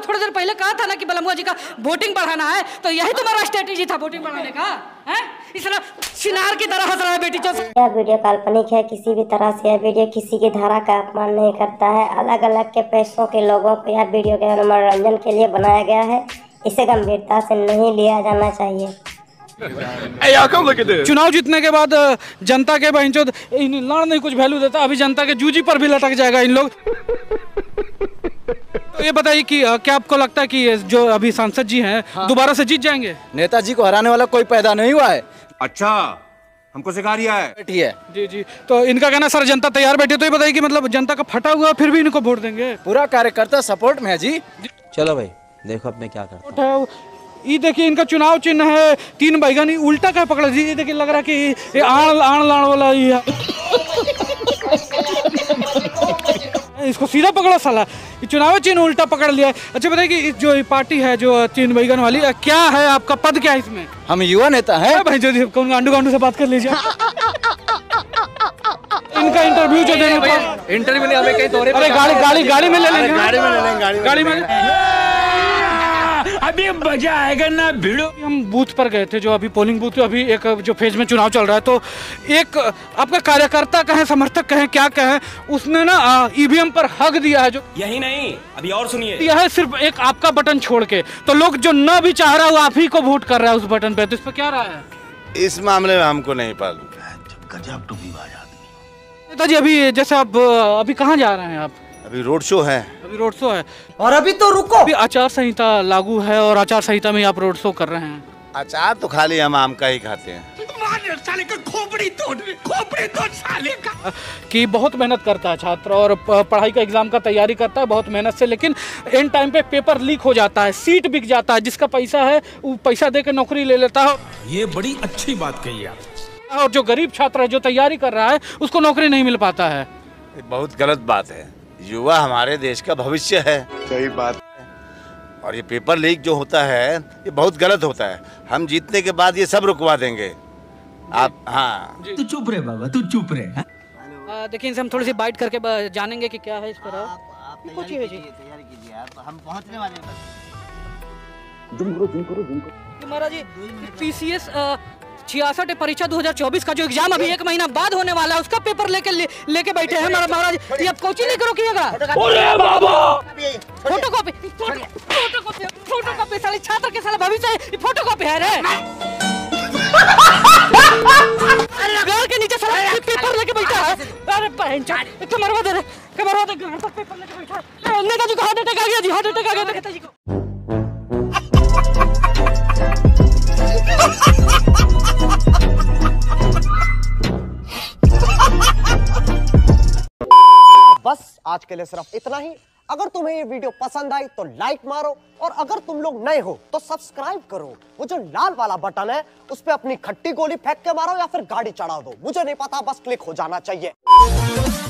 थोड़ी देर पहले कहा था ना कि बलमुआ जी का वोटिंग बढ़ाना है, तो यही तुम्हारा स्ट्रेटेजी था वोटिंग बढ़ाने का, हैं? इसलिए शिनार की तरह हंस रहा है बेटी चो। यह वीडियो काल्पनिक है, किसी भी तरह से यह वीडियो किसी की धारा का अपमान नहीं करता है। अलग अलग के पैसों के लोगों को यह वीडियो के मनोरंजन के लिए बनाया गया है, इसे गंभीरता से नहीं लिया जाना चाहिए। चुनाव जीतने के बाद जनता के बहनचोद लड़ नहीं कुछ वैल्यू देता, अभी जनता के जूजी पर भी लटक जाएगा इन लोग। तो ये बताइए कि क्या आपको लगता है कि जो अभी सांसद जी हैं दोबारा से जीत जाएंगे? नेताजी को हराने वाला कोई पैदा नहीं हुआ है। अच्छा, हमको सिखा रिया है। बैठी है जी जी, तो इनका कहना सर जनता तैयार बैठी, तो ये बताइए कि मतलब जनता का फटा हुआ फिर भी इनको वोट देंगे? पूरा कार्यकर्ता सपोर्ट में है जी। चलो भाई देखो अब मैं क्या करता हूँ। ये देखिए इनका चुनाव चिन्ह है 3 बैगन, उल्टा क्या पकड़ा जी? ये देखिए लग रहा है कि ये आण लाण वाला ये इसको सीधा पकड़ा साला, ये चुनाव चिन्ह उल्टा पकड़ लिया है। अच्छा बताइए कि जो पार्टी है जो 3 बैगन वाली, क्या है आपका पद, क्या है इसमें? हम युवा नेता हैं भाई। जो कौन गांडू से बात कर लीजिए। इनका इंटरव्यू जो देने, इंटरव्यू नहीं, हमें कहीं दौरे अरे गाड़ी में ले लेंगे, गाड़ी में अभी मजा आएगा ना भिड़ो। हम बूथ पर गए थे, जो अभी पोलिंग बूथ, अभी एक जो फेज में चुनाव चल रहा है, तो एक आपका कार्यकर्ता कहें, समर्थक कहें, क्या कहें, उसने ना ईवीएम पर हक दिया है। जो यही नहीं, अभी और सुनिए, दिया है सिर्फ एक आपका बटन छोड़ के, तो लोग जो न भी चाह रहा है वो आप ही को वोट कर रहा है उस बटन पे, तो इस पर क्या राय है? इस मामले में हमको नहीं पालू। नेताजी अभी जैसे आप अभी कहाँ जा रहे हैं आप? अभी रोड शो है। अभी रोड शो है, और अभी तो रुको, अभी आचार संहिता लागू है और आचार संहिता में आप रोड शो कर रहे हैं। अचार तो खाली हम आम का ही खाते हैं। साले का खोपड़ी तोड़ साले का। कि बहुत मेहनत करता है छात्र और पढ़ाई का एग्जाम का तैयारी करता है बहुत मेहनत से, लेकिन एंड टाइम पे पेपर लीक हो जाता है, सीट बिक जाता है, जिसका पैसा है वो पैसा दे के नौकरी ले लेता है। ये बड़ी अच्छी बात कही आप। और जो गरीब छात्र है जो तैयारी कर रहा है उसको नौकरी नहीं मिल पाता है। ये बहुत गलत बात है। युवा हमारे देश का भविष्य है। सही बात है। और ये पेपर लीक जो होता है ये बहुत गलत होता है। हम जीतने के बाद ये सब रुकवा देंगे आप। हाँ, तू चुप रहे बाबा, तू चुप रहे। देखिए इनसे हम थोड़ी सी बाइट करके जानेंगे कि क्या है इस पर। हम पहुंचने वाले हैं। महाराज जी PCS 66 परीक्षा 2024 का जो एग्जाम अभी 1 महीना बाद होने वाला है, उसका पेपर लेके बैठे हैं महाराज। ये आप कोचिंग नहीं करोगे? फोटोकॉपी साले छात्र के साले भविष्य फोटोकॉपी है रे। गाल के नीचे साला पेपर लेके बैठा है। अरे बहन कमरवा दे रे, कमरवा दे, पेपर लेके बैठा है। नेताजी को हार्ट अटैक आ गया जी, हार्ट अटैक आ गया नेताजी को। बस आज के लिए सिर्फ इतना ही। अगर तुम्हें ये वीडियो पसंद आई तो लाइक मारो, और अगर तुम लोग नए हो तो सब्सक्राइब करो। वो जो लाल वाला बटन है उस पे अपनी खट्टी गोली फेंक के मारो या फिर गाड़ी चढ़ा दो, मुझे नहीं पता, बस क्लिक हो जाना चाहिए।